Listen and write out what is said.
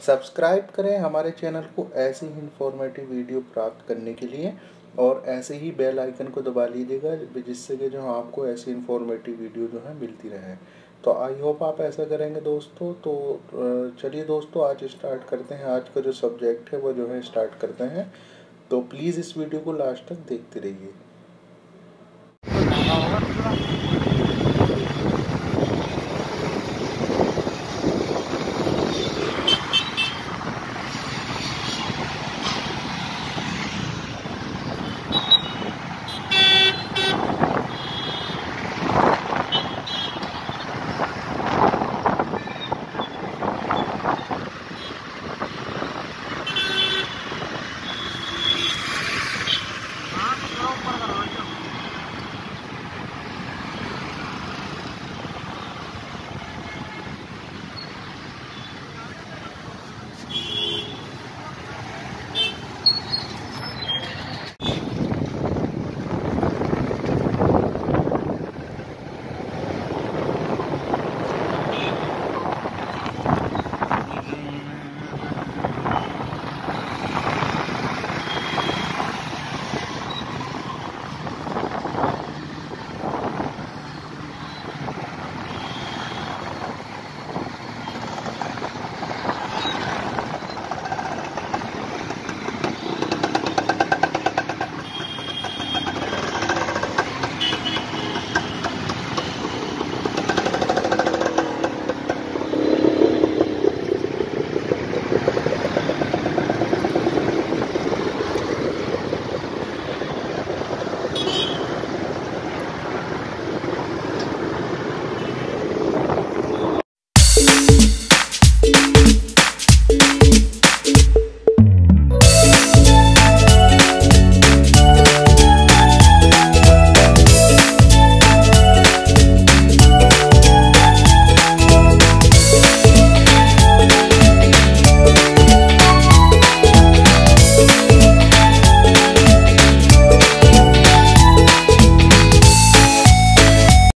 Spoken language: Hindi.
सब्सक्राइब करें हमारे चैनल को ऐसे ही इन्फॉर्मेटिव वीडियो प्राप्त करने के लिए, और ऐसे ही बेल आइकन को दबा लीजिएगा जिससे कि जो आपको ऐसी इन्फॉर्मेटिव वीडियो जो है मिलती रहे। तो आई होप आप ऐसा करेंगे दोस्तों। तो चलिए दोस्तों, आज स्टार्ट करते हैं। आज का जो सब्जेक्ट है वो जो है स्टार्ट करते हैं। तो प्लीज़ इस वीडियो को लास्ट तक देखते रहिए।